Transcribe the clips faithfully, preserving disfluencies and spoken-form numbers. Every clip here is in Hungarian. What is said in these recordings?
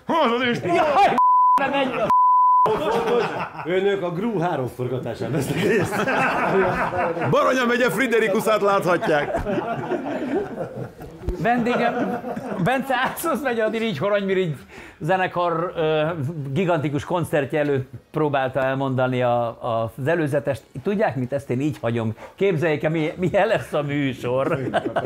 Az az Isten! Jaj, nem egy... Önök a Gru három forgatásán vesznek részt. Baranya megye Friderikusát láthatják. Vendégem, Bence Áchoz megy a Dirigy Horonymirigy zenekar uh, gigantikus koncertje előtt próbálta elmondani a, a, az előzetest. Tudják mit? Ezt én így hagyom. Képzeljék el, mi, milyen lesz a műsor.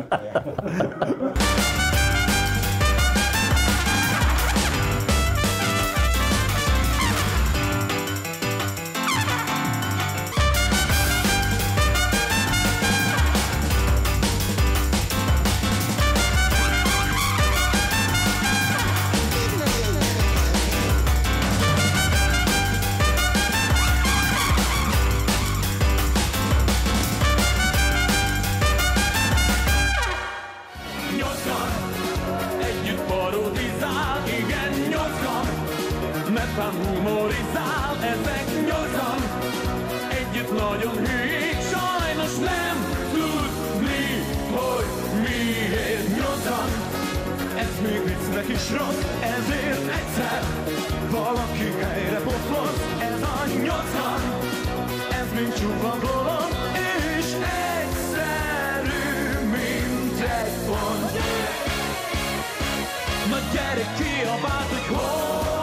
Humorizál, ezek nyolcan együtt nagyon hülyék, sajnos nem tudni, hogy miért nyolcan. Ez még viccnek is rossz, ezért egyszer valaki helyre pofloz. Ez a nyolcan, ez mind csupa bolond, és egyszerű, mint egy pont. Na gyere, kiabált, hogy hol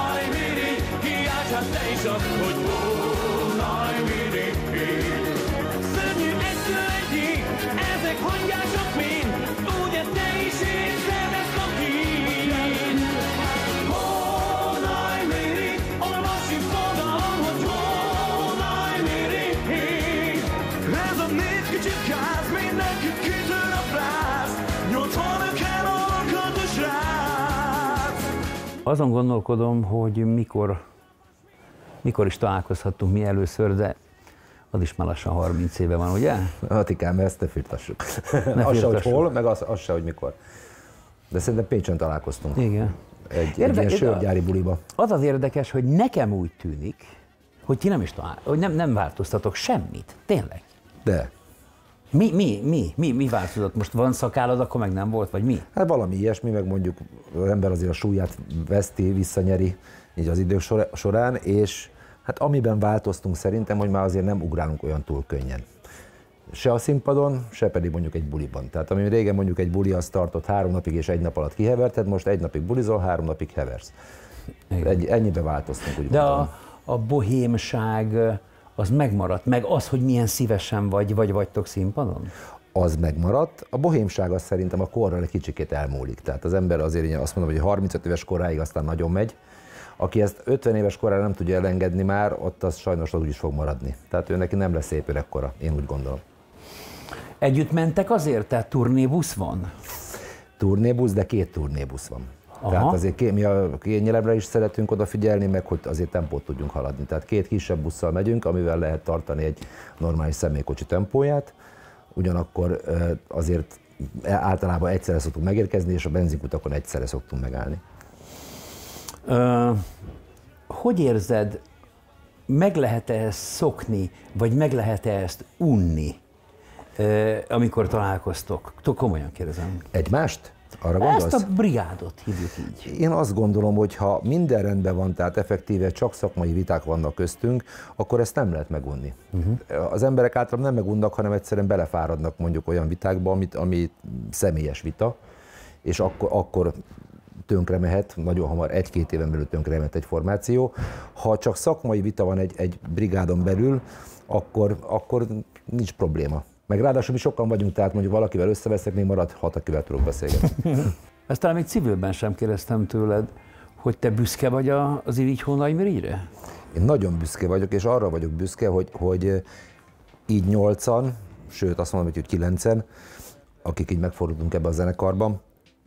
hát te is azt, hogy volnaj mindig. Szörnyű egytől egyig, ezek hangyások mind, ugye te is érzed ezt a kín. Volnaj mindig, olvasjuk oldalon, hogy volnaj mindig. Ez a négy kicsit káz, mindenki kitör a frász, nyolcvanöt kell alkatú srác. Azon gondolkodom, hogy mikor Mikor is találkozhattunk mi először, de az is már lassan harminc éve van, ugye? Atikám, ezt ne firtassuk. Az se, hogy hol, meg az, az se, hogy mikor. De szerintem Pécsen találkoztunk. Igen. Egy, egy ilyen sörgyári buliba. Az az érdekes, hogy nekem úgy tűnik, hogy ti nem is talál, hogy nem, nem változtatok semmit. Tényleg. De. Mi, mi, mi, mi, mi változott? Most van szakállad, akkor meg nem volt, vagy mi? Hát valami ilyesmi, meg mondjuk az ember azért a súlyát veszti, visszanyeri így az idők során, és hát amiben változtunk szerintem, hogy már azért nem ugrálunk olyan túl könnyen. Se a színpadon, se pedig mondjuk egy buliban. Tehát ami régen mondjuk egy buli azt tartott három napig és egy nap alatt kiheverted, most egy napig bulizol, három napig heversz. Egy, ennyibe változtunk, úgy De gondolom. a, a bohémság az megmaradt, meg az, hogy milyen szívesen vagy, vagy vagytok színpadon? Az megmaradt. A bohémság az szerintem a korral egy kicsikét elmúlik. Tehát az ember azért azt mondom, hogy harmincöt éves koráig aztán nagyon megy. Aki ezt ötven éves korára nem tudja elengedni már, ott az sajnos az úgy is fog maradni. Tehát ő neki nem lesz szép öregkora, én úgy gondolom. Együtt mentek azért? Tehát turnébusz van? Turnébusz, de két turnébusz van. Aha. Tehát azért mi a kényelemre is szeretünk odafigyelni, meg hogy azért tempót tudjunk haladni. Tehát két kisebb busszal megyünk, amivel lehet tartani egy normális személykocsi tempóját. Ugyanakkor azért általában egyszerre szoktunk megérkezni, és a benzinkutakon egyszerre szoktunk megállni. Uh, hogy érzed, meg lehet-e ezt szokni, vagy meg lehet-e ezt unni, uh, amikor találkoztok? Komolyan kérdezem. Egymást? Arra gondolsz? Ezt a brigádot hívjuk így. Én azt gondolom, hogy ha minden rendben van, tehát effektíve csak szakmai viták vannak köztünk, akkor ezt nem lehet megunni. Uh-huh. Az emberek általában nem megunnak, hanem egyszerűen belefáradnak mondjuk olyan vitákba, amit, ami személyes vita, és akkor, akkor tönkre mehet, nagyon hamar, egy-két éven belül tönkre mehet egy formáció. Ha csak szakmai vita van egy, egy brigádon belül, akkor, akkor nincs probléma. Meg ráadásul mi sokan vagyunk, tehát mondjuk valakivel összeveszek, még marad hat, akivel tudok beszélgetni. Ezt talán még civilben sem kérdeztem tőled, hogy te büszke vagy az Dirigy Horonymirigyre? Én nagyon büszke vagyok, és arra vagyok büszke, hogy, hogy így nyolcan, sőt azt mondom, hogy kilencen, akik így megfordultunk ebbe a zenekarban,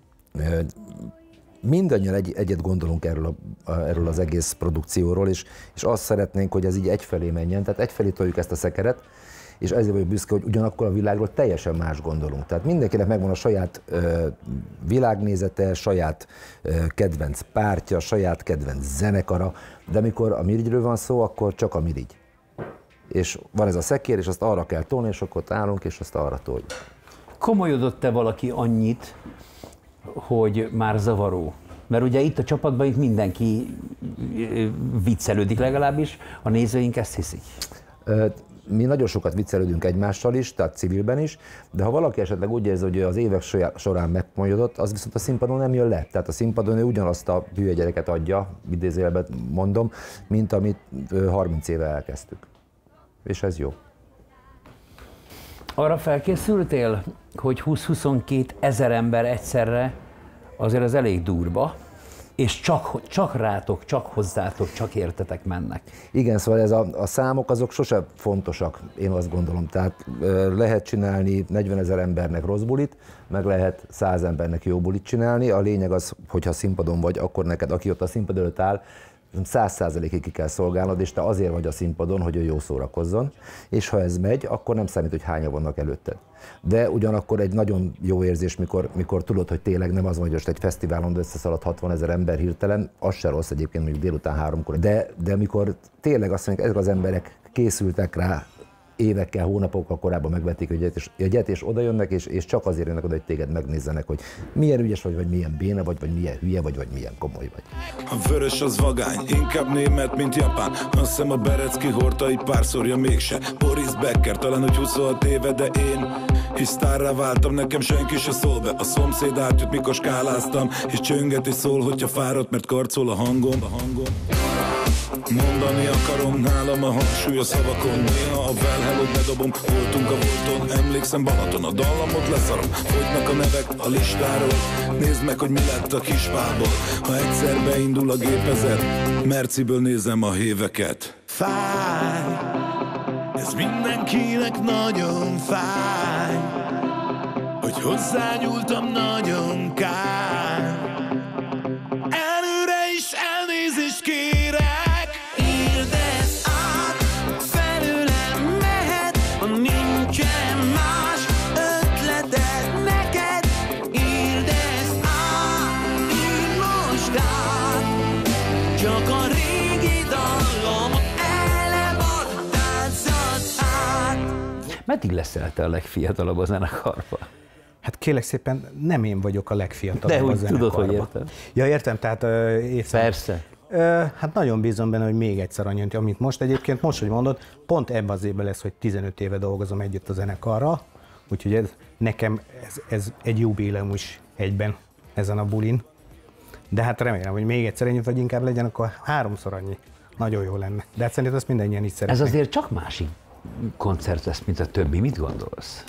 mindannyian egy, egyet gondolunk erről, a, erről az egész produkcióról, és, és azt szeretnénk, hogy ez így egyfelé menjen, tehát egyfelé toljuk ezt a szekeret, és ezért vagyok büszke, hogy ugyanakkor a világról teljesen más gondolunk. Tehát mindenkinek megvan a saját ö, világnézete, saját ö, kedvenc pártja, saját kedvenc zenekara, de amikor a Mirigyről van szó, akkor csak a Mirigy. És van ez a szekér, és azt arra kell tolni, és akkor ott állunk, és azt arra toljuk. Komolyodott-e valaki annyit, hogy már zavaró Mert ugye itt a csapatban itt mindenki viccelődik legalábbis, a nézőink ezt hiszik. Mi nagyon sokat viccelődünk egymással is, tehát civilben is, de ha valaki esetleg úgy érzi, hogy az évek során megmondott, az viszont a színpadon nem jön le. Tehát a színpadon ő ugyanazt a hülye gyereket adja, idézőjelben mondom, mint amit harminc éve elkezdtük. És ez jó. Arra felkészültél, hogy húsz-huszonkét ezer ember egyszerre, azért az elég durva, és csak, csak rátok, csak hozzátok, csak értetek mennek. Igen, szóval ez a, a számok azok sose fontosak, én azt gondolom. Tehát lehet csinálni negyvenezer embernek rossz bulit, meg lehet száz embernek jó bulit csinálni. A lényeg az, hogyha színpadon vagy, akkor neked, aki ott a színpad előtt áll, száz százalékig ki kell szolgálnod, és te azért vagy a színpadon, hogy ő jó szórakozzon, és ha ez megy, akkor nem számít, hogy hányan vannak előtted. De ugyanakkor egy nagyon jó érzés, mikor, mikor tudod, hogy tényleg nem az van, hogy most egy fesztiválon összeszaladt hatvanezer ember hirtelen, az se rossz egyébként mondjuk délután háromkor, de, de mikor tényleg azt mondják, ezek az emberek készültek rá, évekkel, hónapokkal korábban megvették a jegyet, és, a jegyet, és oda jönnek, és, és csak azért jönnek oda, hogy téged megnézzenek, hogy milyen ügyes vagy, vagy milyen béna vagy, vagy milyen hülye vagy, vagy milyen komoly vagy. A vörös az vagány, inkább német, mint japán. Azt hiszem a Berecki hordta így párszorja mégse. Boris Becker, talán hogy huszonhat éve, de én is sztárrá váltam, nekem senki se szól be. A szomszéd átjött, mikor skáláztam, és csönget és szól, hogyha fáradt, mert karcol a hangom, a hangom. Mondani akarom, nálam a hangsúly a szavakon. Néha a velhelót bedobom, voltunk a volton. Emlékszem Balaton, a dallamot leszarom. Fogynak a nevek a listáról. Nézd meg, hogy mi lett a kispából. Ha egyszer beindul a gépezet, Merciből nézem a héveket. Fáj, ez mindenkinek nagyon fáj, hogy hozzányúltam, nagyon kár. Előre is elnézést kérek. Meddig leszel te a legfiatalabb a zenekarban? Hát kérlek szépen, nem én vagyok a legfiatalabb De a úgy zenekarban. tudod, hogy értem. Ja, értem, tehát uh, észre. Persze. Uh, hát nagyon bízom benne, hogy még egyszer annyi, amit most egyébként, most, hogy mondod, pont ebben az évben lesz, hogy tizenöt éve dolgozom együtt a zenekarral, úgyhogy ez, nekem ez, ez egy jubileum is egyben ezen a bulin. De hát remélem, hogy még egyszer ennyit, vagy inkább legyen, akkor háromszor annyi. Nagyon jó lenne. De hát szerintem ezt mindannyian így szeretnék. Ez azért csak másik koncert lesz, mint a többi. Mit gondolsz?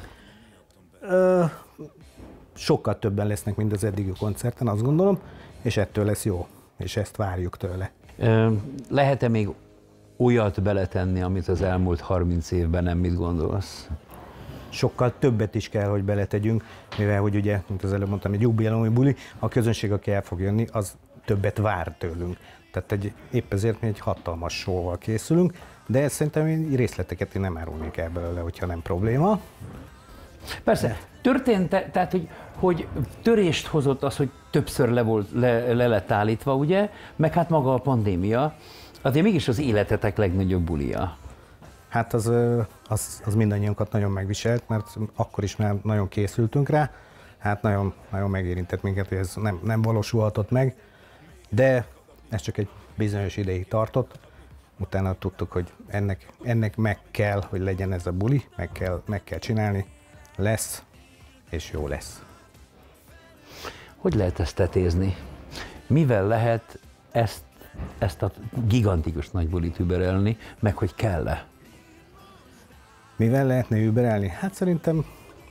Ö, sokkal többen lesznek, mint az eddigi koncerten, azt gondolom, és ettől lesz jó, és ezt várjuk tőle. Ö, lehet-e még olyat beletenni, amit az elmúlt harminc évben nem mit gondolsz? Sokkal többet is kell, hogy beletegyünk, mivel, hogy ugye, mint az előbb mondtam, egy jubileumi buli, a közönség, aki el fog jönni, az többet vár tőlünk. Tehát egy, épp ezért mi egy hatalmas show-val készülünk, de szerintem részleteket én nem árulnék el belőle, hogyha nem probléma. Persze, történt, tehát, hogy, hogy törést hozott az, hogy többször le, volt, le, le lett állítva, ugye, meg hát maga a pandémia, azért mégis az életetek legnagyobb bulia. Hát az, az, az mindannyiunkat nagyon megviselt, mert akkor is már nagyon készültünk rá, hát nagyon, nagyon megérintett minket, hogy ez nem, nem valósulhatott meg, de ez csak egy bizonyos ideig tartott. Utána tudtuk, hogy ennek, ennek meg kell, hogy legyen ez a buli, meg kell, meg kell csinálni, lesz, és jó lesz. Hogy lehet ezt tetézni? Mivel lehet ezt, ezt a gigantikus nagy bulit überelni, meg hogy kell-e? Mivel lehetne überelni? Hát szerintem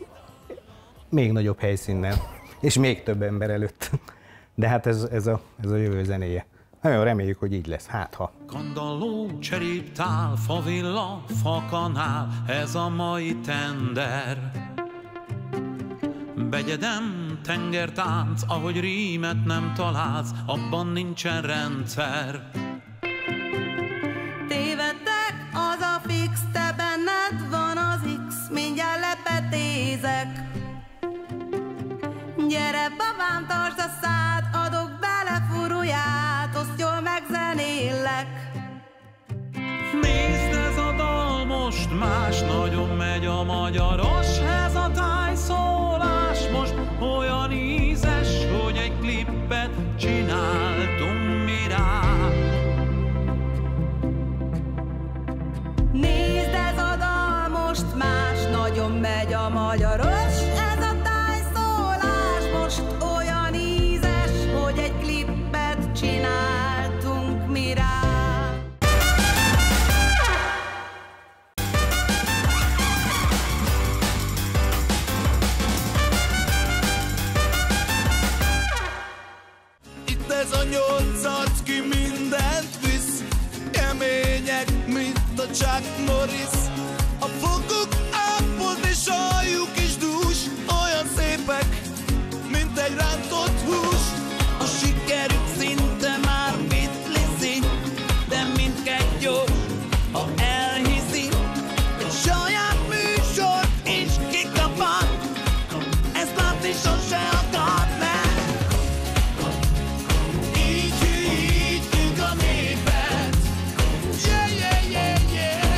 még nagyobb helyszínnel, és még több ember előtt. De hát ez, ez, a, ez a jövő zenéje. Nagyon reméljük, hogy így lesz, hát ha. Kandalló, cseréptál, favilla, fakanál, ez a mai tender. Begyedem, tengertánc, ahogy rímet nem találsz, abban nincsen rendszer. Tévedtek, az a fix, te benned van az X, mindjárt lepetézek. Gyere, babám, tartsd a szád, adok bele furuját, azt jól megzenélek. Nézd, ez a dal most más, nagyon megy a magyaros, ez a tájszólás most olyan ízes, hogy egy klippet csinál. nyolcat ki mindent visz, kemények, mint a Chuck Norris. A foguk ápod és aljuk is dús, olyan szépek, mint egy rántott hús. A sikerük szinte már mit liszi, de mindkettő jó, ha elhiszi. Egy saját műsor is kikapad, ezt látni sose akarnák. Így hűítjük a népet, yeah, yeah, yeah, yeah.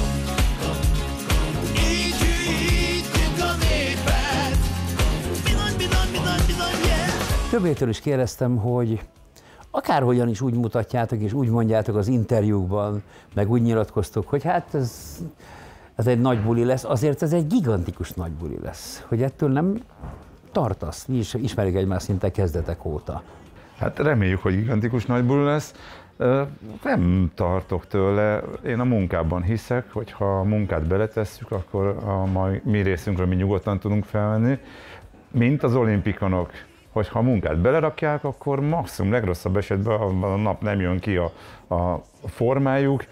Így hűítjük a népet, bizony, bizony, bizony, bizony, yeah. Többétől is kérdeztem, hogy akárhogyan is úgy mutatjátok és úgy mondjátok az interjúkban, meg úgy nyilatkoztok, hogy hát ez, ez egy nagy buli lesz, azért ez egy gigantikus nagy buli lesz. Hogy ettől nem tartasz? Mi is ismerjük egymást szinte kezdetek óta. Hát reméljük, hogy gigantikus nagy buli lesz. Ö, Nem tartok tőle. Én a munkában hiszek, hogy ha a munkát beletesszük, akkor a mi részünkről mi nyugodtan tudunk felvenni. Mint az olimpikonok, hogy ha a munkát belerakják, akkor maximum legrosszabb esetben a nap nem jön ki a, a formájuk,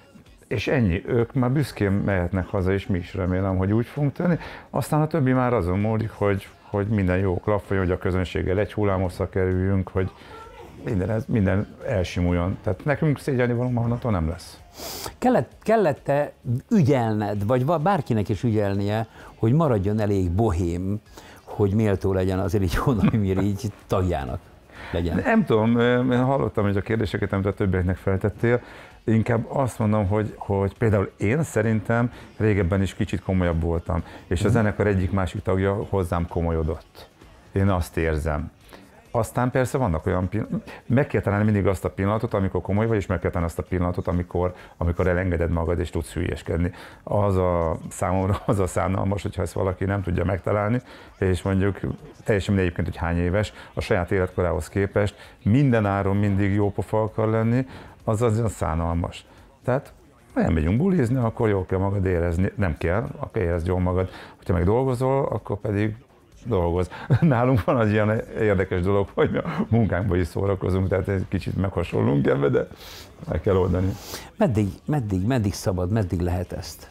és ennyi. Ők már büszkén mehetnek haza, és mi is remélem, hogy úgy fogunk tenni. Aztán a többi már azon múlik, hogy, hogy minden jó klappoljon, hogy a közönséggel egy hullámosszal kerüljünk, hogy minden, minden elsimuljon. Tehát nekünk szégyelni való onnantól nem lesz. Kellett, kellett-e ügyelned, vagy bárkinek is ügyelnie, hogy maradjon elég bohém, hogy méltó legyen azért így Hónai így tagjának legyen? Nem tudom, én hallottam, hogy a kérdéseket, amit a többieknek feltettél, inkább azt mondom, hogy, hogy például én szerintem régebben is kicsit komolyabb voltam, és a zenekar egyik-másik tagja hozzám komolyodott. Én azt érzem. Aztán persze vannak olyan pillanatok, meg kell találni mindig azt a pillanatot, amikor komoly vagy, és meg kell találni azt a pillanatot, amikor, amikor elengeded magad, és tudsz hülyeskedni. Az a számomra az a szánalmas, hogyha ezt valaki nem tudja megtalálni, és mondjuk teljesen mindegy egyébként, hogy hány éves, a saját életkorához képest minden áron mindig jó pofa akar lenni, az az szánalmas. Tehát ha elmegyünk bulizni, akkor jól kell magad érezni. Nem kell, akkor érezd jól magad. Hogyha meg dolgozol, akkor pedig dolgoz. Nálunk van az ilyen érdekes dolog, hogy mi a munkánkban is szórakozunk, tehát egy kicsit meghasonlunk ebbe, de meg kell oldani. Meddig, meddig, meddig szabad, meddig lehet ezt?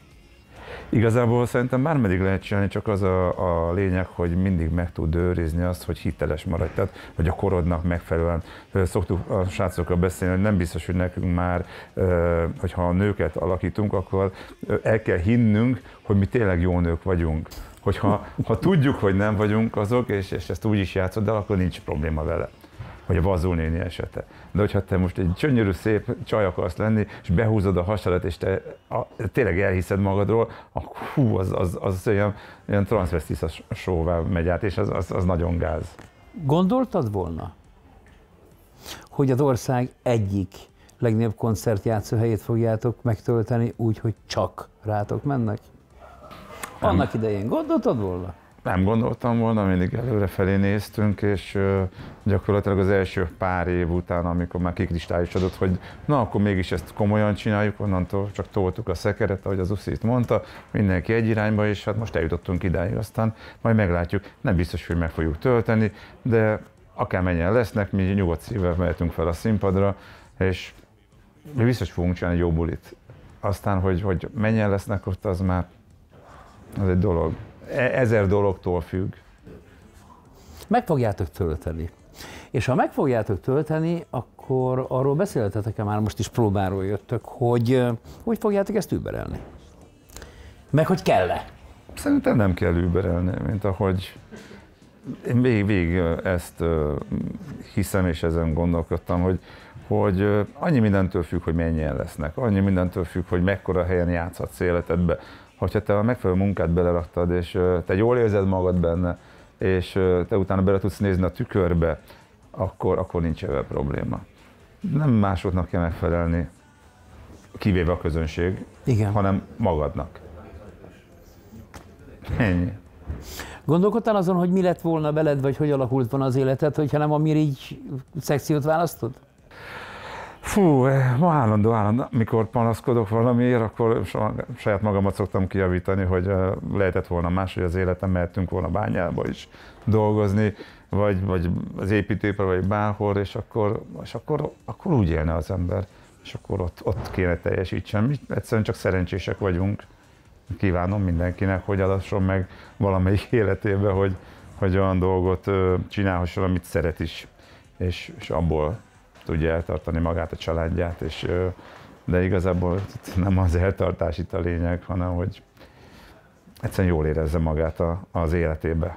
Igazából szerintem bármeddig lehet csinálni, csak az a, a lényeg, hogy mindig meg tud őrizni azt, hogy hiteles maradj, tehát hogy a korodnak megfelelően. Szoktuk a srácokkal beszélni, hogy nem biztos, hogy nekünk már, hogyha a nőket alakítunk, akkor el kell hinnünk, hogy mi tényleg jó nők vagyunk. Hogyha ha tudjuk, hogy nem vagyunk azok, és, és ezt úgy is játszod, de akkor nincs probléma vele. Vagy a Vazul néni esete. De hogyha te most egy gyönyörű, szép csaj akarsz lenni, és behúzod a hasadat, és te a, tényleg elhiszed magadról, akkor hú, az, az, az olyan, olyan transvestisa showvá megy át, és az, az, az nagyon gáz. Gondoltad volna, hogy az ország egyik legnagyobb koncertjátszóhelyét fogjátok megtölteni úgy, hogy csak rátok mennek? Annak idején gondoltad volna? Nem gondoltam volna, mindig előrefelé néztünk, és uh, gyakorlatilag az első pár év után, amikor már kikristályosodott, hogy na, akkor mégis ezt komolyan csináljuk, onnantól csak toltuk a szekeret, ahogy az Uszit mondta, mindenki egy irányba, és hát most eljutottunk idáig, aztán majd meglátjuk. Nem biztos, hogy meg fogjuk tölteni, de akármennyien lesznek, mi nyugodt szívvel mehetünk fel a színpadra, és mi biztos fogunk csinálni jó bulit. Aztán, hogy, hogy mennyien lesznek ott, az már az egy dolog. Ezer dologtól függ. Meg fogjátok tölteni. És ha meg fogjátok tölteni, akkor arról beszéltetek-e, már most is próbáról jöttök, hogy hogy fogjátok ezt überelni? Meg hogy kell-e? Szerintem nem kell überelni, mint ahogy én végig, végig ezt hiszem, és ezen gondolkodtam, hogy, hogy annyi mindentől függ, hogy mennyien lesznek, annyi mindentől függ, hogy mekkora helyen játszhatsz életedbe. Hogyha te a megfelelő munkát beleraktad, és te jól érzed magad benne, és te utána bele tudsz nézni a tükörbe, akkor, akkor nincs ebben probléma. Nem másoknak kell megfelelni, kivéve a közönség, igen, hanem magadnak. Ennyi. Gondolkodtál azon, hogy mi lett volna veled, vagy hogy alakult volna az életed, hogyha nem a Mirigy szekciót választod? Fú, állandó, állandó. Mikor panaszkodok valamiért, akkor saját magamat szoktam kijavítani, hogy lehetett volna máshogy az életem, mehetünk volna bányába is dolgozni, vagy, vagy az építőipar, vagy bárhol, és akkor, és akkor, akkor úgy élne az ember, és akkor ott, ott kéne teljesítsem. Mi egyszerűen csak szerencsések vagyunk. Kívánom mindenkinek, hogy adasson meg valamelyik életébe, hogy, hogy olyan dolgot csinálhasson, amit szeret is, és, és abból tudja eltartani magát, a családját, és, de igazából nem az eltartás itt a lényeg, hanem hogy egyszerűen jól érezze magát a, az életébe.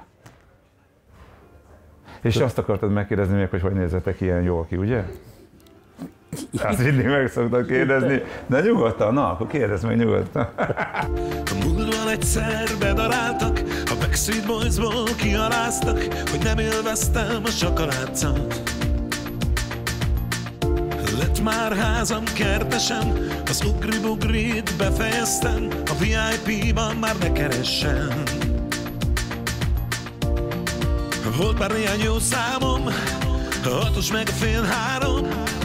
És azt akartad megkérdezni még, hogy hogy nézzetek ilyen jól ki, ugye? Azt mindig meg szoktak kérdezni, de nyugodtan, na, akkor kérdezz meg nyugodtan. A múltban egyszer bedaráltak, a Backstreet Boysból kialáztak, hogy nem élveztem a sakalátszat. Lett már házam, kertesem, az ugri-bugrit befejeztem, a vé i pé-ban már ne keressen. Volt már néhány jó számom, a hatos meg a fél három.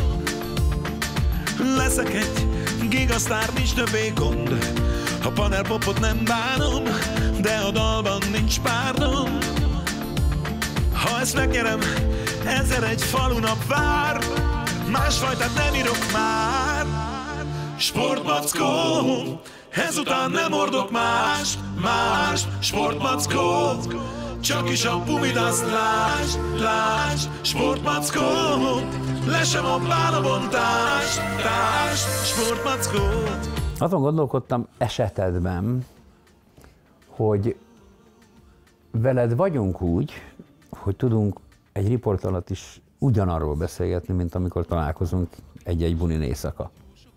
Leszek egy gigasztár, nincs többé gond, a panelpopot nem bánom, de a dalban nincs párdon. Ha ezt megnyerem, ezer egy falunap vár, másfajtát nem írok már. Sportmackó, ezután nem hordok más, más. Sportmackó, csak is a pumid, azt lásd, lásd. Sportmackó, le sem abál a bontás, társ. Sportmackó. Azon gondolkodtam esetedben, hogy veled vagyunk úgy, hogy tudunk egy riport alatt is ugyanarról beszélgetni, mint amikor találkozunk egy-egy bunin éjszaka.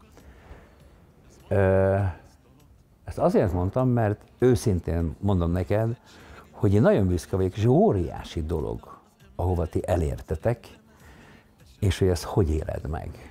Ezt azért mondtam, mert őszintén mondom neked, hogy én nagyon büszke vagyok, és óriási dolog, ahova ti elértetek, és hogy ezt hogy éled meg?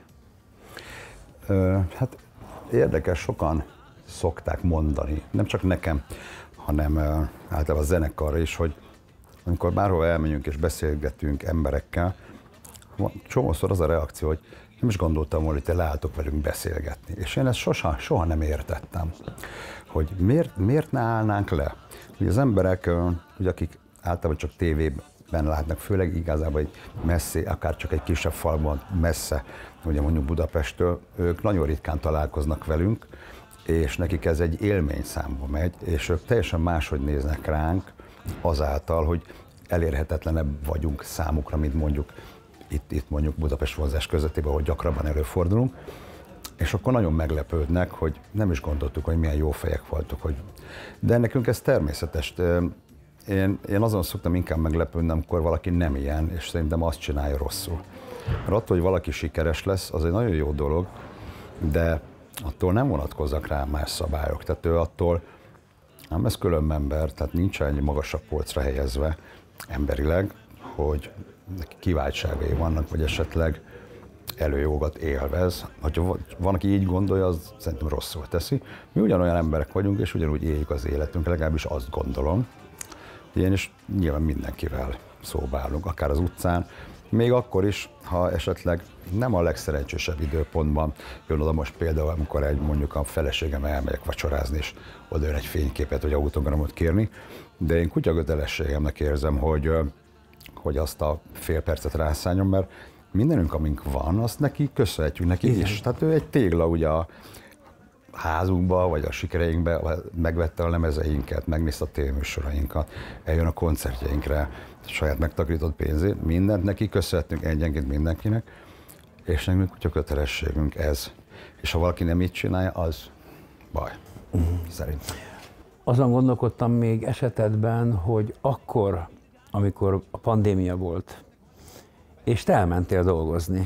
Ö, hát érdekes, sokan szokták mondani, nem csak nekem, hanem ö, általában a zenekarra is, hogy amikor bárhol elmegyünk és beszélgetünk emberekkel, csomószor az a reakció, hogy nem is gondoltam volna, hogy te leálltok velünk beszélgetni. És én ezt soha, soha nem értettem, hogy miért, miért ne állnánk le. Ugye az emberek, ugye, akik általában csak tévében látnak, főleg igazából egy messzi, akár csak egy kisebb falban messze, ugye mondjuk Budapesttől, ők nagyon ritkán találkoznak velünk, és nekik ez egy élmény számba megy, és ők teljesen máshogy néznek ránk azáltal, hogy elérhetetlenebb vagyunk számukra, mint mondjuk itt, itt mondjuk Budapest vonzás közöttében, ahol gyakrabban előfordulunk, és akkor nagyon meglepődnek, hogy nem is gondoltuk, hogy milyen jó fejek voltunk. Hogy... De nekünk ez természetes. Én, én azon szoktam inkább meglepődni, amikor valaki nem ilyen, és szerintem azt csinálja rosszul. Mert attól, hogy valaki sikeres lesz, az egy nagyon jó dolog, de attól nem vonatkozzak rá más szabályok. Tehát ő attól nem lesz különbember, tehát nincs egy magasabb polcra helyezve emberileg, hogy neki kiváltságai vannak, vagy esetleg előjogot élvez. Ha van, aki így gondolja, az szerintem rosszul teszi. Mi ugyanolyan emberek vagyunk, és ugyanúgy éljük az életünk, legalábbis azt gondolom. Én is nyilván mindenkivel szóba állunk, akár az utcán, még akkor is, ha esetleg nem a legszerencsésebb időpontban jön oda most például, amikor egy, mondjuk a feleségem elmegyek vacsorázni, és oda jön egy fényképet, vagy autogramot kérni, de én kutyakötelességemnek érzem, hogy, hogy azt a fél percet rászálljon, mert mindenünk, amink van, azt neki köszönhetjük neki igen. is. Tehát ő egy tégla ugye a házunkba, vagy a sikereinkbe, megvette a lemezeinket, megnézte a tévéműsorainkat, eljön a koncertjeinkre, saját megtakarított pénzét, mindent neki köszönhetünk egyenként mindenkinek, és nekünk kutya kötelességünk ez. És ha valaki nem így csinálja, az baj, uh-huh. szerintem. Azon gondolkodtam még esetedben, hogy akkor, amikor a pandémia volt, és te elmentél dolgozni,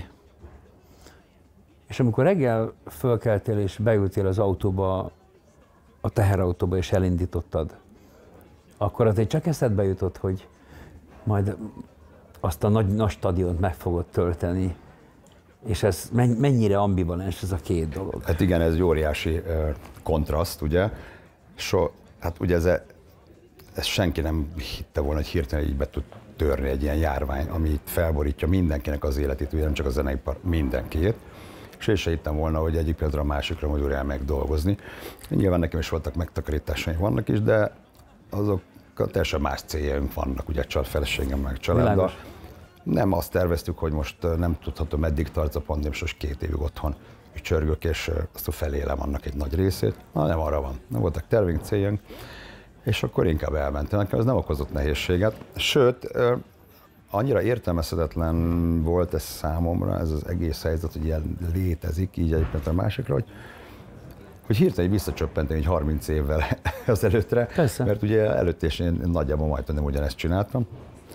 és amikor reggel fölkeltél és beültél az autóba, a teherautóba és elindítottad, akkor azért csak eszedbe jutott, hogy majd azt a nagy, nagy stadiont meg fogod tölteni, és ez mennyire ambivalens ez a két dolog? Hát igen, ez egy óriási uh, kontraszt, ugye. So, hát ugye ez, ez senki nem hitte volna, hogy hirtelen így be tud törni egy ilyen járvány, ami felborítja mindenkinek az életét, ugye nem csak a zeneipar, mindenkiét. és én se hittem volna, hogy egyik pillanatra a másikra majd újra meg dolgozni. Nyilván nekem is voltak megtakarításaim, vannak is, de azok teljesen más céljaink vannak, ugye a feleségem meg családdal. Nem azt terveztük, hogy most nem tudhatom, meddig tart a pandémia, és most két évig otthon csörgök, és azt felélem annak egy nagy részét. Na, nem arra van. Nem voltak tervünk, céljaink, és akkor inkább elmentem. Nekem ez nem okozott nehézséget. Sőt, annyira értelmezhetetlen volt ez számomra, ez az egész helyzet, hogy ilyen létezik, így egyébként a másikra, hogy, hogy hirtelen visszacsöppentem egy harminc évvel az előttre, Persze. mert ugye előtt is én nagyjából majdnem nem ugyanezt csináltam,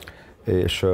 és,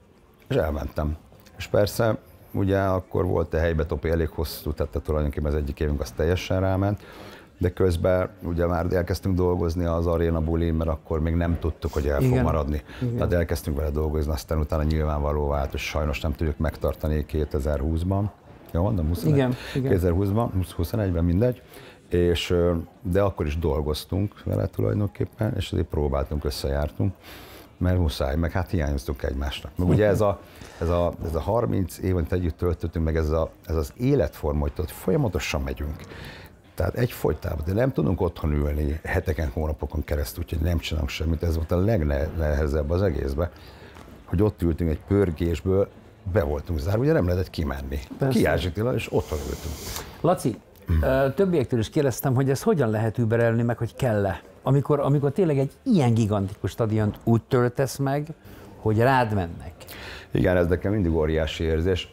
és elmentem. És persze, ugye akkor volt a helybe topi elég hosszú, tehát tulajdonképpen az egyik évünk az teljesen ráment, de közben ugye már elkezdtünk dolgozni az Arena bulin, mert akkor még nem tudtuk, hogy el fog maradni. Igen. Tehát elkezdtünk vele dolgozni, aztán utána nyilvánvaló vált, hogy sajnos nem tudjuk megtartani kétezer-húszban. Jó, mondom, huszonegy? Igen, igen. kétezer-húszban, huszonegyben, mindegy. És, de akkor is dolgoztunk vele tulajdonképpen, és azért próbáltunk, összejártunk, mert muszáj, meg hát hiányoztunk egymásnak. Meg ugye ez a, ez a, ez a harminc év, amit együtt töltöttünk, meg ez, a, ez az életforma, hogy tudod, folyamatosan megyünk. Tehát egyfolytában, de nem tudunk otthon ülni heteken, hónapokon keresztül, úgyhogy nem csinálunk semmit. Ez volt a legnehezebb az egészben, hogy ott ültünk egy pörgésből, be voltunk zárva, ugye nem lehetett kimenni. Kiázsítél, és otthon ültünk. Laci, többiektől is kérdeztem, hogy ezt hogyan lehet überelni, meg hogy kell-e? Amikor, amikor tényleg egy ilyen gigantikus stadiont úgy töltesz meg, hogy rád mennek. Igen, ez nekem mindig óriási érzés.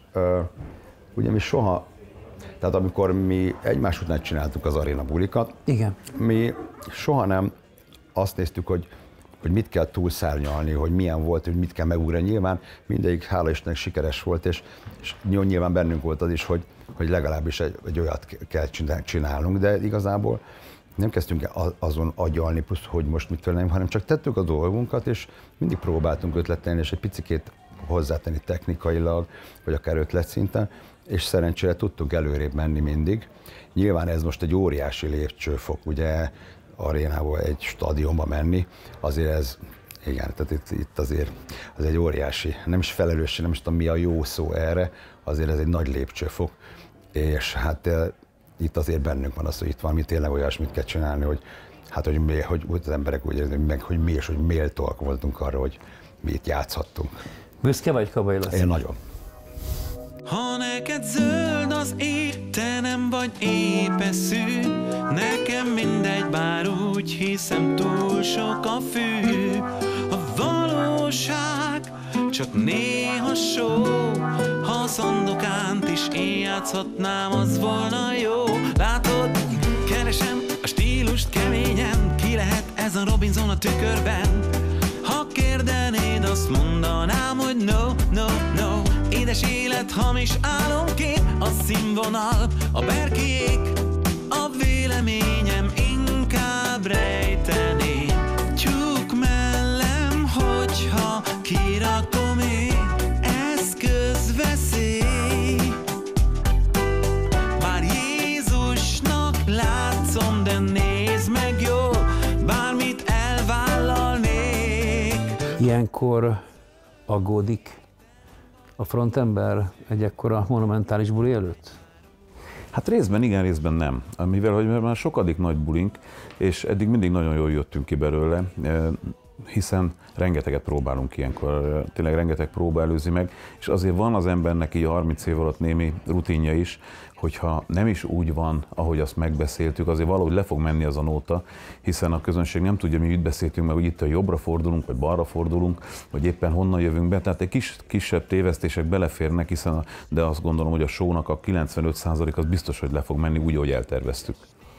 Ugye mi soha, tehát amikor mi egymás után csináltuk az Arena bulikat, igen. mi soha nem azt néztük, hogy, hogy mit kell túlszárnyalni, hogy milyen volt, hogy mit kell megugrani. Nyilván mindegyik, hála Istennek, sikeres volt, és, és nyilván bennünk volt az is, hogy, hogy legalábbis egy, egy olyat kell csinálnunk, de igazából nem kezdtünk azon agyalni, plusz, hogy most mit tőlem, hanem csak tettük a dolgunkat, és mindig próbáltunk ötletelni, és egy picikét hozzátenni technikailag, vagy akár ötletszinten, és szerencsére tudtunk előrébb menni mindig. Nyilván ez most egy óriási lépcsőfok, ugye arénából egy stadionba menni, azért ez, igen, tehát itt, itt azért az egy óriási, nem is felelősség, nem is tudom mi a jó szó erre, azért ez egy nagy lépcsőfok, és hát itt azért bennünk van az, hogy itt valami tényleg olyasmit kell csinálni, hogy hát, hogy, mi, hogy az emberek úgy érzik meg, hogy mi és hogy méltóak voltunk arra, hogy mi itt játszhattunk. Büszke vagy, Kabai Laci? Én nagyon. Ha neked zöld az ég, te nem vagy épeszű, nekem mindegy, bár úgy hiszem, túl sok a fű. A valóság csak néha só, ha a Sandokánt is én játszhatnám, az volna jó. Látod, keresem a stílust keményen, ki lehet ez a Robinson a tükörben? Ha kérdenéd, azt mondanám, hogy no, no, no. Édes élet, hamis álomkép, a színvonal, a berkiék, a véleményem inkább rejtené. Tyúk mellem, hogyha kirakom én, ez közveszély. Bár Jézusnak látszom, de nézd meg jól, bármit elvállalnék. Ilyenkor aggódik a frontember egy ekkora monumentális buli előtt? Hát részben igen, részben nem. Mivel hogy már sokadik nagy bulink, és eddig mindig nagyon jól jöttünk ki belőle, hiszen rengeteget próbálunk ilyenkor, tényleg rengeteg próba előzi meg, és azért van az embernek így a harminc év alatt némi rutinja is, hogyha nem is úgy van, ahogy azt megbeszéltük, azért valahogy le fog menni az a nóta, hiszen a közönség nem tudja, mi úgy beszéltünk meg, hogy itt a jobbra fordulunk, vagy balra fordulunk, vagy éppen honnan jövünk be, tehát egy kis, kisebb tévesztések beleférnek, hiszen a, de azt gondolom, hogy a show-nak a kilencvenöt százalék az biztos, hogy le fog menni úgy, ahogy elterveztük.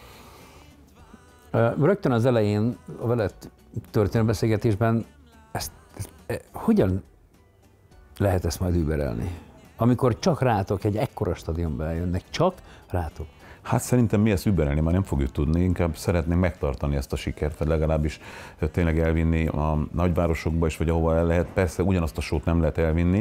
Rögtön az elején, a veled történő beszélgetésben, ezt, ezt, ezt, hogyan lehet ezt majd überelni? Amikor csak rátok egy ekkora stadionba eljönnek, csak rátok? Hát szerintem mi ezt überelni már nem fogjuk tudni, inkább szeretnénk megtartani ezt a sikert, vagy legalábbis tényleg elvinni a nagyvárosokba is, vagy ahova el lehet. Persze ugyanazt a sót nem lehet elvinni,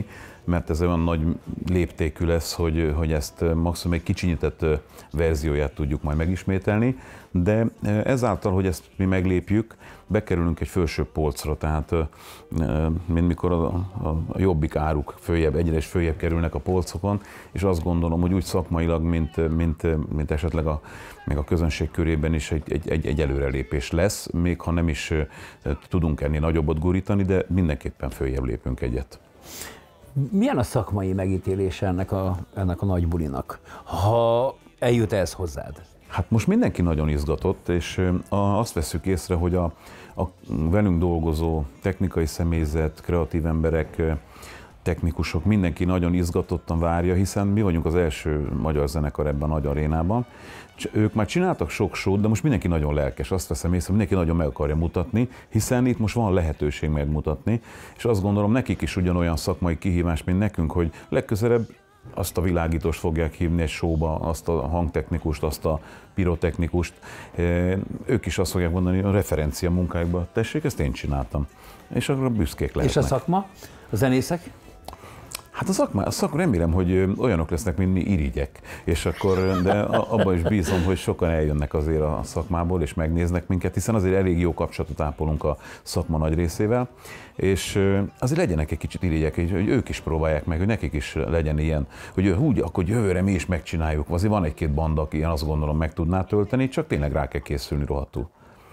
mert ez olyan nagy léptékű lesz, hogy, hogy ezt maximum egy kicsinyített verzióját tudjuk majd megismételni, de ezáltal, hogy ezt mi meglépjük, bekerülünk egy felső polcra, tehát mint mikor a, a, a jobbik áruk följebb, egyre és följebb kerülnek a polcokon, és azt gondolom, hogy úgy szakmailag, mint, mint, mint esetleg a, még a közönség körében is egy, egy, egy, egy előrelépés lesz, még ha nem is tudunk ennél nagyobbat gurítani, de mindenképpen följebb lépünk egyet. Milyen a szakmai megítélése ennek a, ennek a nagy bulinak, ha eljut ez hozzád? Hát most mindenki nagyon izgatott, és azt vesszük észre, hogy a, a velünk dolgozó technikai személyzet, kreatív emberek, technikusok, mindenki nagyon izgatottan várja, hiszen mi vagyunk az első magyar zenekar ebben a nagy arénában. Ők már csináltak sok show-t, de most mindenki nagyon lelkes, azt veszem észre, mindenki nagyon meg akarja mutatni, hiszen itt most van lehetőség megmutatni, és azt gondolom, nekik is ugyanolyan szakmai kihívás, mint nekünk, hogy legközelebb azt a világítóst fogják hívni egy showba, azt a hangtechnikust, azt a pirotechnikust. Ők is azt fogják mondani a referencia munkájukban, tessék, ezt én csináltam. És akkor büszkék lehetnek. És a szakma? A zenészek? Hát a szakma, a szakma remélem, hogy olyanok lesznek, mint mi irigyek, és akkor, de abban is bízom, hogy sokan eljönnek azért a szakmából, és megnéznek minket, hiszen azért elég jó kapcsolatot ápolunk a szakma nagy részével, és azért legyenek egy kicsit irigyek, hogy ők is próbálják meg, hogy nekik is legyen ilyen, hogy úgy, akkor jövőre mi is megcsináljuk. Azért van egy-két banda, aki ilyen azt gondolom meg tudná tölteni, csak tényleg rá kell készülni rohadtul.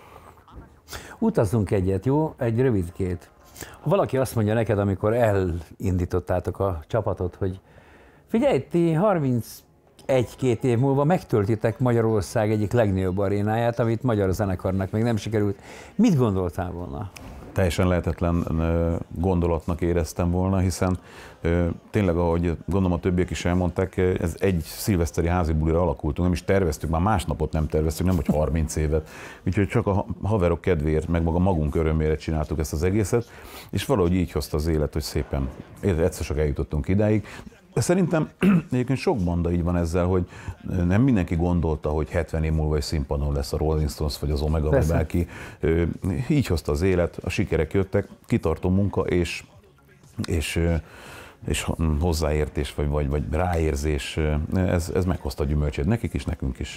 Utazzunk egyet, jó? Egy rövidkét. Ha valaki azt mondja neked, amikor elindítottátok a csapatot, hogy figyelj, ti harmincegy-két év múlva megtöltitek Magyarország egyik legnagyobb arénáját, amit magyar zenekarnak még nem sikerült. Mit gondoltál volna? Teljesen lehetetlen gondolatnak éreztem volna, hiszen tényleg, ahogy gondolom a többiek is elmondták, ez egy szilveszteri házi bulira alakultunk, nem is terveztük, már másnapot nem terveztük, nem hogy harminc évet. Úgyhogy csak a haverok kedvéért, meg maga magunk örömére csináltuk ezt az egészet, és valahogy így hozta az élet, hogy szépen egyszer csak eljutottunk idáig. De szerintem egyébként sok banda így van ezzel, hogy nem mindenki gondolta, hogy hetven év múlva egy színpadon lesz a Rolling Stones vagy az Omega vagy bárki. Így hozta az élet, a sikerek jöttek, kitartó munka és, és, és hozzáértés vagy, vagy, vagy ráérzés, ez, ez meghozta a gyümölcsét nekik is, nekünk is.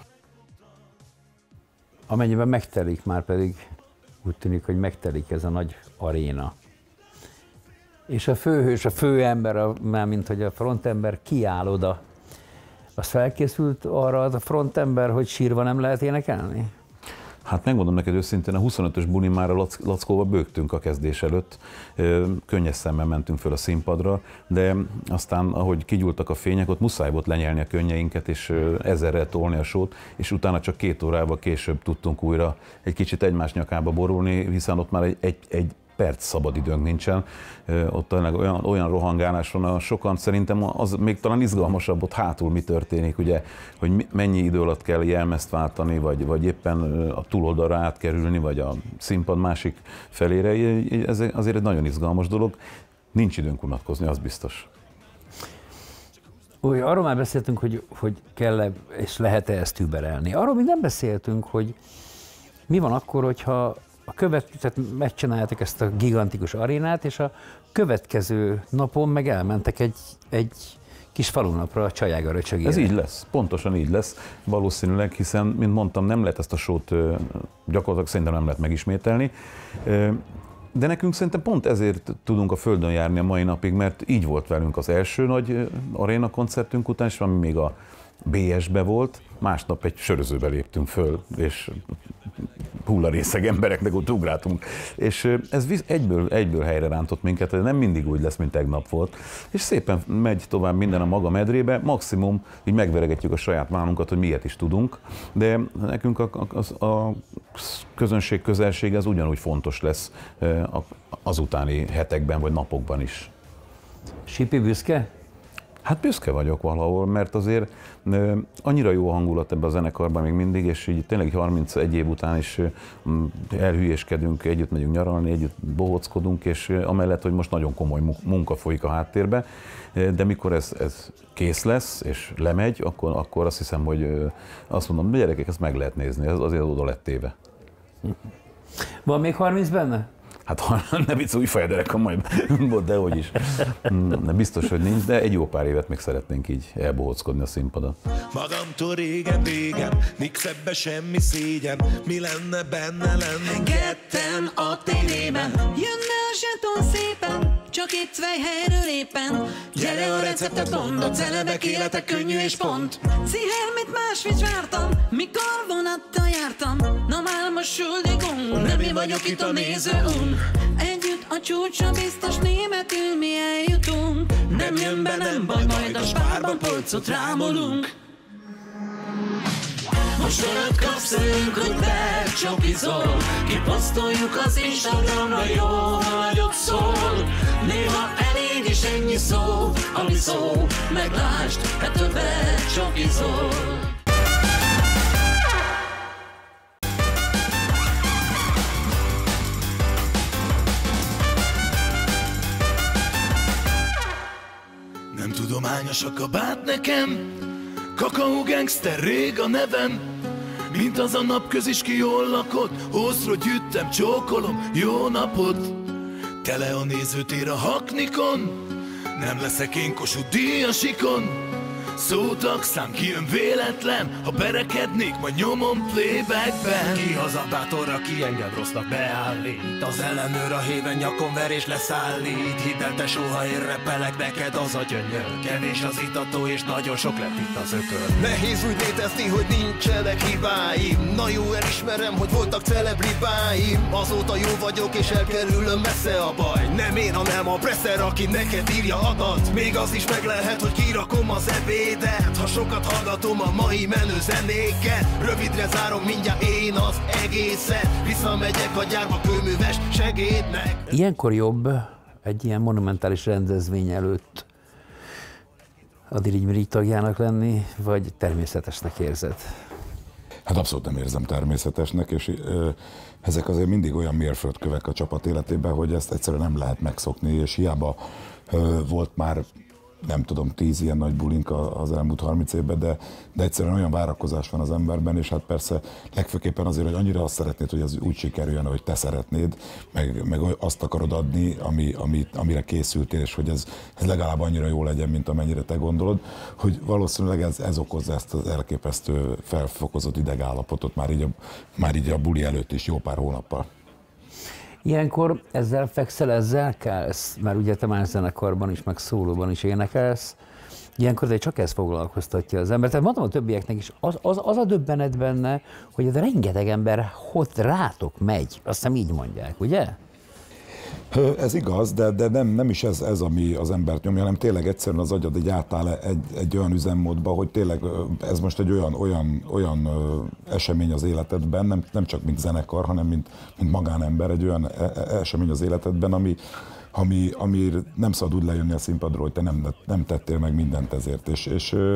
Amennyiben megtelik, már pedig úgy tűnik, hogy megtelik ez a nagy aréna. És a főhős, a főember, már mint hogy a frontember kiáll oda, az felkészült arra az a frontember, hogy sírva nem lehet énekelni? Hát megmondom neked őszintén, a huszonötös buli már a Lac- Lackóba bőgtünk a kezdés előtt, könnyes szemmel mentünk föl a színpadra, de aztán, ahogy kigyúltak a fények, ott muszáj volt lenyelni a könnyeinket, és ezerrel tolni a sót, és utána csak két órával később tudtunk újra egy kicsit egymás nyakába borulni, hiszen ott már egy, egy, egy perc szabadidőnk nincsen, ott olyan, olyan rohangálás van, sokan szerintem az még talán izgalmasabb, ott hátul mi történik, ugye, hogy mennyi idő alatt kell jelmezt váltani, vagy, vagy éppen a túloldalra átkerülni, vagy a színpad másik felére, ez azért egy nagyon izgalmas dolog, nincs időnk unatkozni, az biztos. Úgy, arról már beszéltünk, hogy, hogy kell-e és lehet-e ezt überelni. Arról még nem beszéltünk, hogy mi van akkor, hogyha a követ, tehát megcsináljátok ezt a gigantikus arénát, és a következő napon meg elmentek egy, egy kis falunapra a Csajága röcsögére. Ez így lesz, pontosan így lesz, valószínűleg, hiszen, mint mondtam, nem lehet ezt a sót gyakorlatilag szerintem nem lehet megismételni, de nekünk szerintem pont ezért tudunk a Földön járni a mai napig, mert így volt velünk az első nagy aréna koncertünk után, és ami még a bé es-be volt, másnap egy sörözőbe léptünk föl, és hullarészeg embereknek ott ugráltunk. És ez egyből, egyből helyre rántott minket, de nem mindig úgy lesz, mint tegnap volt. És szépen megy tovább minden a maga medrébe, maximum így megveregetjük a saját válunkat, hogy miért is tudunk, de nekünk a, a, a közönség közelség ez ugyanúgy fontos lesz az utáni hetekben vagy napokban is. Sipi büszke? Hát büszke vagyok valahol, mert azért annyira jó hangulat ebben a zenekarban még mindig, és így tényleg harmincegy év után is elhülyéskedünk, együtt megyünk nyaralni, együtt bohóckodunk, és amellett, hogy most nagyon komoly munka folyik a háttérbe, de mikor ez, ez kész lesz, és lemegy, akkor, akkor azt hiszem, hogy azt mondom, gyerekek, ezt meg lehet nézni, ez azért oda lett téve. Van még harminc benne? Hát ha ne vicc, új fejderek, majd volt, de hogy is. De biztos, hogy nincs, de egy jó pár évet még szeretnénk így elbohockodni a színpadon. Magamtól régen végem, nincs ebbe semmi szégyen. Mi lenne benne lenni ketten a tévében? Jönne a zseton szépen, csak itt helyről éppen. Gyere a receptet mond, a celebek élete könnyű és pont. Sziher, mit máshogy vártam, mikor vonattal jártam. Na már most suldigunk, nem én vagyok itt a nézőn. Együtt a csúcsra biztos németül mi eljutunk. Nem jön be, nem baj, majd a spárban polcot rámolunk. Most olyat kapsz velünk, hogy becsokizol. Kiposztoljuk az Instagramra, jó, ha nagyot szól. Néha elég is ennyi szó, ami szó. Meglásd, ettől becsokizol. Nem tudományos a kabát nekem, Kakaó gangster rég a nevem. Mint az a napközis ki jól lakott, hosszról gyűjtem, csókolom, jó napot. Tele a nézőtér a haknikon, nem leszek én Kossuth Díjasikon. Szótak szám kijön véletlen, ha berekednék, majd nyomom playbackben. Ki az a bátor, aki enged rossznak beállít? Az ellenőr a héven nyakon ver és leszállít. Hidd el, te soha én repelek, neked az a gyönyör. Kevés az itató és nagyon sok lett itt az ökör. Nehéz úgy létezni, hogy nincsenek hibáim. Na jó, elismerem, hogy voltak celebribáim. Azóta jó vagyok és elkerülöm messze a baj. Nem én, hanem a presser, aki neked írja adat. Még az is meg lehet, hogy kirakom az ebéd. Ha sokat hallgatom a mai menő zenéket, rövidre zárom mindjárt én az egészet. Visszamegyek a gyárba kőműves segédnek. Ilyenkor jobb egy ilyen monumentális rendezvény előtt a Dirigy tagjának lenni, vagy természetesnek érzed? Hát abszolút nem érzem természetesnek, és ö, ezek azért mindig olyan mérföldkövek a csapat életében, hogy ezt egyszerűen nem lehet megszokni, és hiába ö, volt már nem tudom, tíz ilyen nagy bulink az elmúlt harminc évben, de, de egyszerűen olyan várakozás van az emberben, és hát persze legfőképpen azért, hogy annyira azt szeretnéd, hogy ez úgy sikerüljön, ahogy te szeretnéd, meg, meg azt akarod adni, ami, ami, amire készültél, és hogy ez, ez legalább annyira jó legyen, mint amennyire te gondolod, hogy valószínűleg ez, ez okozza ezt az elképesztő felfokozott idegállapotot már így, a, már így a buli előtt is jó pár hónappal. Ilyenkor ezzel fekszel, ezzel kelsz, mert ugye te más zenekarban is, meg szólóban is énekelsz, ilyenkor de csak ez foglalkoztatja az ember. Tehát mondom a többieknek is, az, az, az a döbbenet benne, hogy ez rengeteg ember ott rátok megy, azt hiszem így mondják, ugye? Ez igaz, de, de nem, nem is ez, ez, ami az embert nyomja, hanem tényleg egyszerűen az agyad így átáll egy, egy olyan üzemmódba, hogy tényleg ez most egy olyan, olyan, olyan esemény az életedben, nem, nem csak mint zenekar, hanem mint, mint magánember, egy olyan esemény az életedben, ami, ami, ami nem szabad úgy lejönni a színpadról, hogy te nem, nem tettél meg mindent ezért. És, és ö,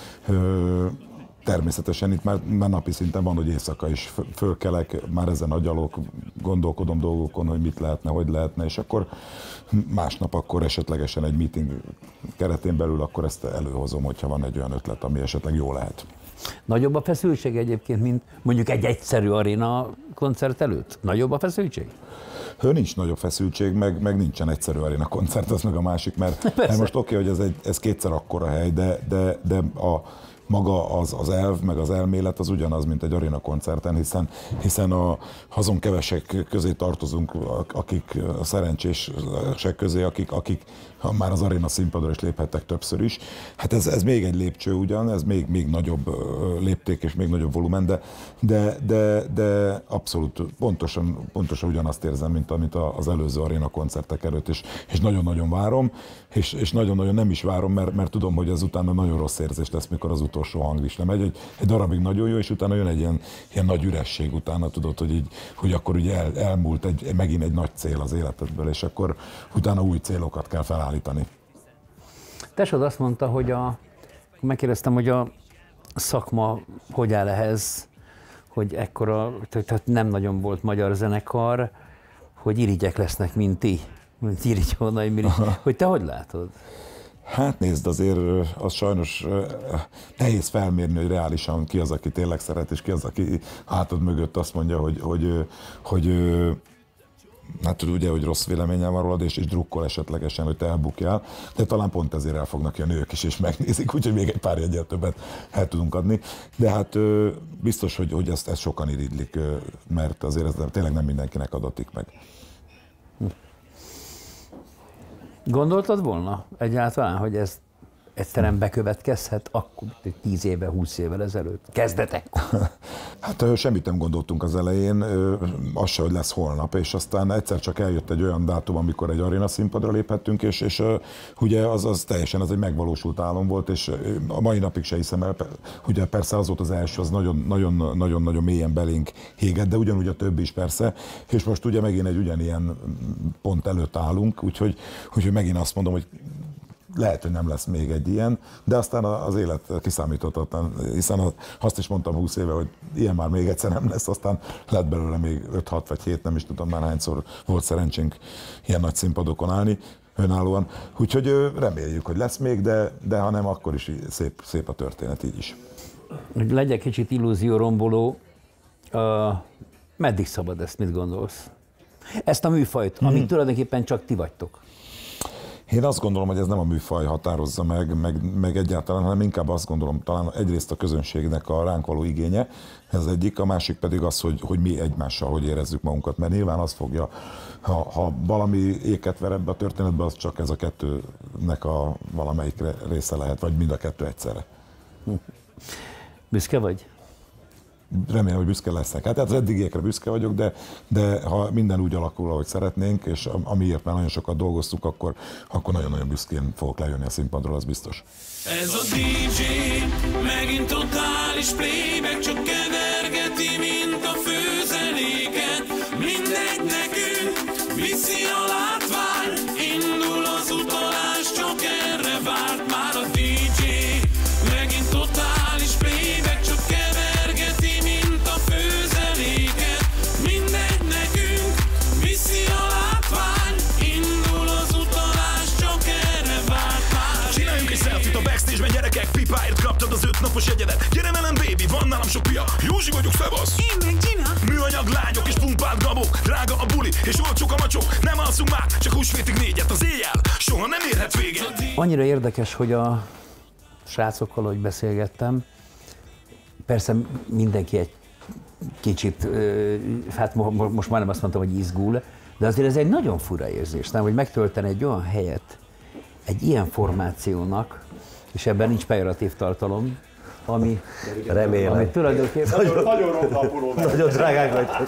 ö, természetesen itt már, már napi szinten van, hogy éjszaka is fölkelek, már ezen agyalok, gondolkodom dolgokon, hogy mit lehetne, hogy lehetne, és akkor másnap akkor esetlegesen egy meeting keretén belül akkor ezt előhozom, hogyha van egy olyan ötlet, ami esetleg jó lehet. Nagyobb a feszültség egyébként, mint mondjuk egy egyszerű aréna koncert előtt? Nagyobb a feszültség? Ő nincs nagyobb feszültség, meg, meg nincsen egyszerű aréna koncert, az meg a másik, mert, mert most oké, okay, hogy ez, egy, ez kétszer akkora hely, de, de, de a maga az, az elv, meg az elmélet az ugyanaz, mint egy aréna koncerten, hiszen, hiszen a, azon kevesek közé tartozunk, akik a szerencsések közé, akik, akik már az aréna színpadra is léphettek többször is. Hát ez, ez még egy lépcső ugyan, ez még, még nagyobb lépték és még nagyobb volumen, de, de, de, de abszolút pontosan, pontosan ugyanazt érzem, mint amit az előző aréna koncertek előtt, és, és nagyon-nagyon várom, és, és nagyon-nagyon nem is várom, mert, mert tudom, hogy ez utána nagyon rossz érzés lesz, mikor az utolsó hanglista megy. Egy, egy darabig nagyon jó, és utána jön egy ilyen, ilyen nagy üresség utána, tudod, hogy, így, hogy akkor ugye el, elmúlt egy, megint egy nagy cél az életedből, és akkor utána új célokat kell felállítani. Tesód azt mondta, hogy a, megkérdeztem, hogy a szakma hogy áll ehhez, hogy ekkora, tehát nem nagyon volt magyar zenekar, hogy irigyek lesznek, mint ti, mint Irigy Hónai Mirigy. Hogy te hogy látod? Hát nézd, azért az sajnos nehéz felmérni, hogy reálisan ki az, aki tényleg szeret, és ki az, aki hátad mögött azt mondja, hogy, hogy, hogy hát tudod ugye, hogy rossz véleményem van rólad, és, és drukkol esetlegesen, hogy te elbukjál, de talán pont ezért el fognak jönni ők is, és megnézik, úgyhogy még egy pár jegyel többet el tudunk adni. De hát biztos, hogy, hogy ezt, ezt sokan iriglik, mert azért ez tényleg nem mindenkinek adatik meg. Gondoltad volna egyáltalán, hogy ez egyszerűen bekövetkezhet akkor tíz éve, húsz évvel ezelőtt? Kezdetek? Hát semmit nem gondoltunk az elején, az se, hogy lesz holnap, és aztán egyszer csak eljött egy olyan dátum, amikor egy aréna színpadra léphettünk, és, és ugye az, az teljesen az egy megvalósult álom volt, és a mai napig se hiszem el, ugye persze az volt az első, az nagyon-nagyon mélyen belénk hégett, de ugyanúgy a többi is persze, és most ugye megint egy ugyanilyen pont előtt állunk, úgyhogy, úgyhogy megint azt mondom, hogy lehet, hogy nem lesz még egy ilyen, de aztán az élet kiszámíthatatlan, hiszen azt is mondtam húsz éve, hogy ilyen már még egyszer nem lesz, aztán lett belőle még öt-hat vagy hét, nem is tudom már hányszor volt szerencsénk ilyen nagy színpadokon állni önállóan. Úgyhogy reméljük, hogy lesz még, de, de ha nem, akkor is szép, szép a történet így is. Hogy legyek kicsit illúzióromboló, uh, meddig szabad ezt, mit gondolsz? Ezt a műfajt, hmm. amit tulajdonképpen csak ti vagytok. Én azt gondolom, hogy ez nem a műfaj határozza meg, meg, meg egyáltalán, hanem inkább azt gondolom, talán egyrészt a közönségnek a ránk való igénye, ez egyik, a másik pedig az, hogy, hogy mi egymással hogy érezzük magunkat, mert nyilván az fogja, ha, ha valami éket ver ebbe a történetbe, az csak ez a kettőnek a valamelyik része lehet, vagy mind a kettő egyszerre. Büszke vagy? Remélem, hogy büszke leszek. Hát az eddigiekre büszke vagyok, de, de ha minden úgy alakul, ahogy szeretnénk, és amiért már nagyon sokat dolgoztuk, akkor, akkor nagyon-nagyon büszkén fogok lejönni a színpadról, az biztos. Ez a dé dzsé megint totális playback, csak kevergeti, mint a főzenéket. Mindegy nekünk, viszi a látvány, indul az utalás, csak erre várt már a dé dzsé. Megint totális playback, csak kevergeti, mint a főzenéket. Mindegy nekünk, viszi a látvány, indul az utalás, csak erre várt már. Csináljunk egy selfie-t a backstage-ben, gyerekek, pipáért kaptad az öt napos egyedet. Gyere velem, baby, van nálam sok pia, Józsi vagyok, szevasz! Én meg Gina. Műanyag lányok és pumpált gabok, drága a buli, és olcsók a macsok. Nem alszunk már, csak húsvétig négyet az éjjel, soha nem érhet véget. Annyira érdekes, hogy a srácokkal, hogy beszélgettem, persze mindenki egy kicsit, hát most már nem azt mondtam, hogy izgul, de azért ez egy nagyon fura érzés, nem, hogy megtölteni egy olyan helyet egy ilyen formációnak, és ebben nincs pejoratív tartalom, ami, Remélem. ami tulajdonképpen... Nagyon, nagyon ronda a pulóver. Nagyon drágák vagytok.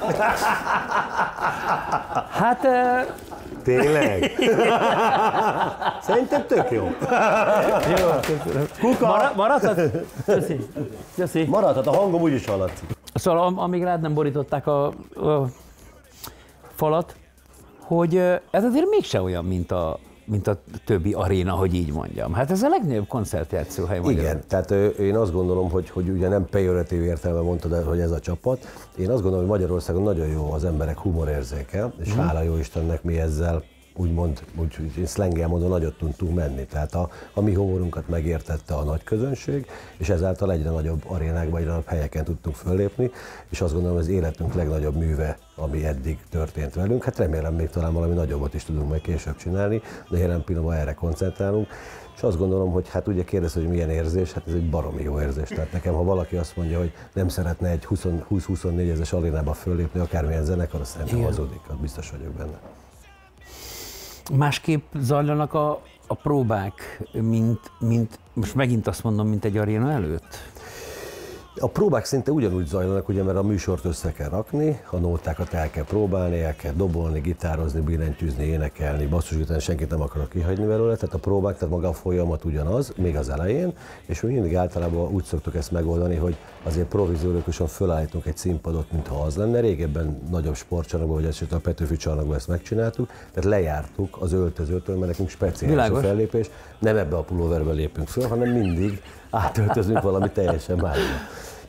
Hát... Tényleg? Szerintem tök jó. Jó, Kuka! Mara, maradhat? Köszi. Köszi. Maradhat, a hangom úgyis hallatszik. Szóval am- amíg rád nem borították a, a falat, hogy ez azért mégse olyan, mint a, mint a többi aréna, hogy így mondjam. Hát ez a legnagyobb koncertjátszóhely Magyarországon. Igen, tehát ö, én azt gondolom, hogy, hogy ugye nem pejoratív értelme mondtad, hogy ez a csapat. Én azt gondolom, hogy Magyarországon nagyon jó az emberek humorérzéke, és mm. hála jó Istennek mi ezzel úgymond, úgy, én szlenggel mondom, nagyot tudtunk menni. Tehát a, a mi humorunkat megértette a nagy közönség, és ezáltal egyre nagyobb arénákban, egyre nagyobb helyeken tudtunk föllépni, és azt gondolom, hogy az életünk legnagyobb műve, ami eddig történt velünk. Hát remélem még talán valami nagyobbat is tudunk majd később csinálni, de jelen pillanatban erre koncentrálunk. És azt gondolom, hogy hát ugye kérdez, hogy milyen érzés, hát ez egy baromi jó érzés. Tehát nekem, ha valaki azt mondja, hogy nem szeretne egy húsz-huszonnégy ezres arénába föllépni, akármilyen zenekar, azt szerintem hazudik, biztos vagyok benne. Másképp zajlanak a, a próbák, mint, mint, most megint azt mondom, mint egy aréna előtt? A próbák szinte ugyanúgy zajlanak, ugye, mert a műsort össze kell rakni, a nótákat el kell próbálni, el kell dobolni, gitározni, billentyűzni, énekelni, basszusgitárni, senkit nem akarok kihagyni belőle, tehát a próbák, tehát maga a folyamat ugyanaz, még az elején, és mi mindig általában úgy szoktuk ezt megoldani, hogy azért provizórikusan fölállítunk egy színpadot, mintha az lenne. Régebben nagyobb sportcsarnokban, vagy esetleg a Petőfi csarnokban ezt megcsináltuk, tehát lejártuk az öltözőtől, mert nekünk speciális a fellépés, nem ebbe a pulóverbe lépünk föl, hanem mindig átöltözünk valami teljesen másba.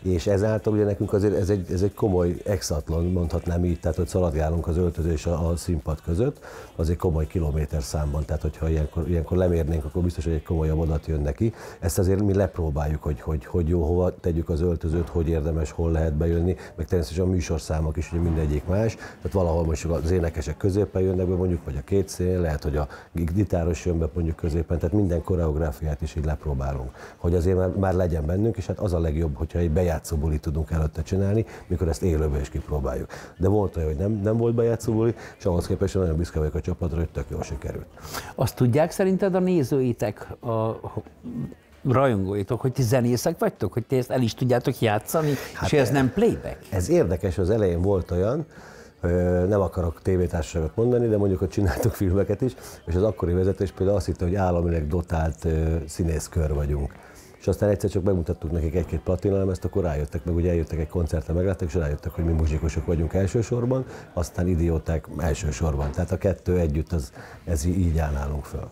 és ezáltal ugye nekünk azért ez egy, ez egy komoly exatlon, mondhatnám így, tehát hogy szaladgálunk az öltöző és a, a színpad között, az egy komoly kilométer számban, tehát hogyha ilyenkor, ilyenkor lemérnénk, akkor biztos, hogy egy komolyabb adat jön neki. Ezt azért mi lepróbáljuk, hogy, hogy, hogy jó, hova tegyük az öltözőt, hogy érdemes, hol lehet bejönni, meg természetesen a műsorszámok is, ugye mindegyik más, tehát valahol most az énekesek középen jönnek be mondjuk, vagy a két szél, lehet, hogy a gitáros jön be mondjuk középen, tehát minden koreográfiát is így lepróbálunk, hogy azért már, már legyen bennünk, és hát az a legjobb, hogyha egy bejátszó bulit tudunk előtte csinálni, mikor ezt élőben is kipróbáljuk. De volt olyan, hogy nem, nem volt bejátszó buli, és ahhoz képest nagyon büszke vagyok a csapatra, hogy tök jól sikerült. Azt tudják szerinted a nézőitek, a rajongóitok, hogy ti zenészek vagytok, hogy ti ezt el is tudjátok játszani, hát és ez nem playback? Ez érdekes, az elején volt olyan, nem akarok tévétársaságot mondani, de mondjuk, hogy csináltuk filmeket is, és az akkori vezetés például azt hitte, hogy államileg dotált színészkör vagyunk. És aztán egyszer csak bemutattuk nekik egy-két platinalemezt, akkor rájöttek, meg ugye eljöttek egy koncertre, megláttak, és rájöttek, hogy mi muzsikusok vagyunk elsősorban, aztán idióták elsősorban. Tehát a kettő együtt, az, ez így áll nálunk föl.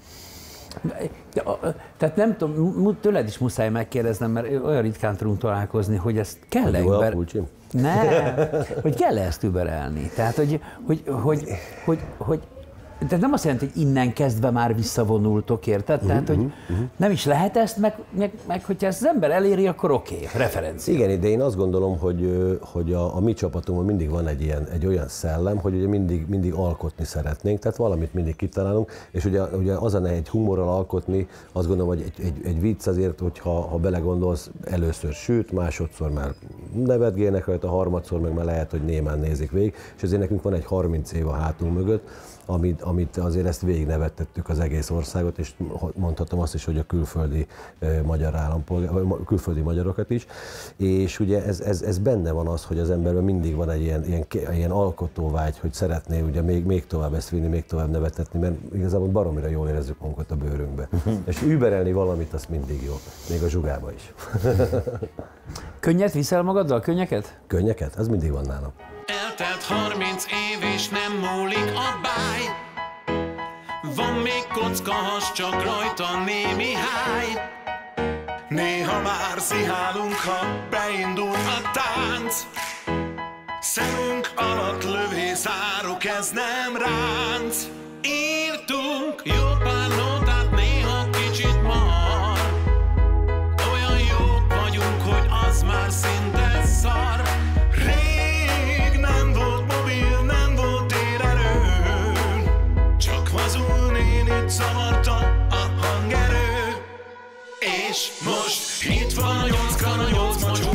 Tehát nem tudom, tőled is muszáj megkérdeznem, mert olyan ritkán tudunk találkozni, hogy ezt kell ember... Nem, hogy kell ezt überelni. Tehát, hogy, hogy, hogy, hogy, hogy tehát nem azt jelenti, hogy innen kezdve már visszavonultok, érted? Tehát, hogy nem is lehet ezt, meg, meg, meg hogyha ezt az ember eléri, akkor oké, okay, referencia. Igen, de én azt gondolom, hogy, hogy a, a mi csapatunkban mindig van egy, ilyen, egy olyan szellem, hogy ugye mindig, mindig alkotni szeretnénk, tehát valamit mindig kitalálunk, és ugye, ugye az a nehéz egy humorral alkotni, azt gondolom, hogy egy, egy, egy vicc azért, hogyha ha belegondolsz, először süt, másodszor már nevetgélnek rajta, harmadszor meg már lehet, hogy némán nézik végig, és ezért nekünk van egy harminc év a hátunk mögött, Amit, amit azért ezt végignevettettük az egész országot, és mondhatom azt is, hogy a külföldi magyar állampolgár, külföldi magyarokat is, és ugye ez, ez, ez benne van az, hogy az emberben mindig van egy ilyen, ilyen, ilyen alkotóvágy, hogy szeretné ugye még, még tovább ezt vinni, még tovább nevetetni, mert igazából baromira jól érezzük magunkat a bőrünkbe. És überelni valamit, az mindig jó, még a zsugába is. Könnyet viszel magaddal, könnyeket? Könnyeket? Az mindig van nálam. Eltelt harminc év és nem múlik a báj. Van még kocka, has csak rajta némi háj. Néha már szihálunk, ha beindul a tánc. Szemünk alatt lövész árok, ez nem ránc. Írtunk jó pár nótát, néha kicsit mar. Olyan jók vagyunk, hogy az már szinte szar. Rég nem volt mobil, nem volt térerő. Csak vazul nénit zavarta a hangerő. És most itt van a nyolc kan, a nyolc macsó.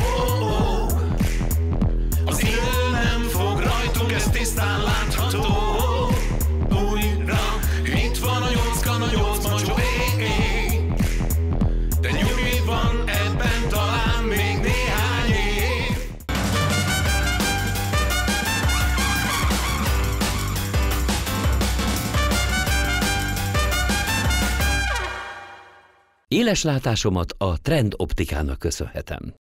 Az idő nem fog rajtunk, ez tisztán látható. Újra itt van a nyolc kan, a nyolc macsó. De nyugi van ebben talán még néhány év. Éles látásomat a Trend optikának köszönhetem.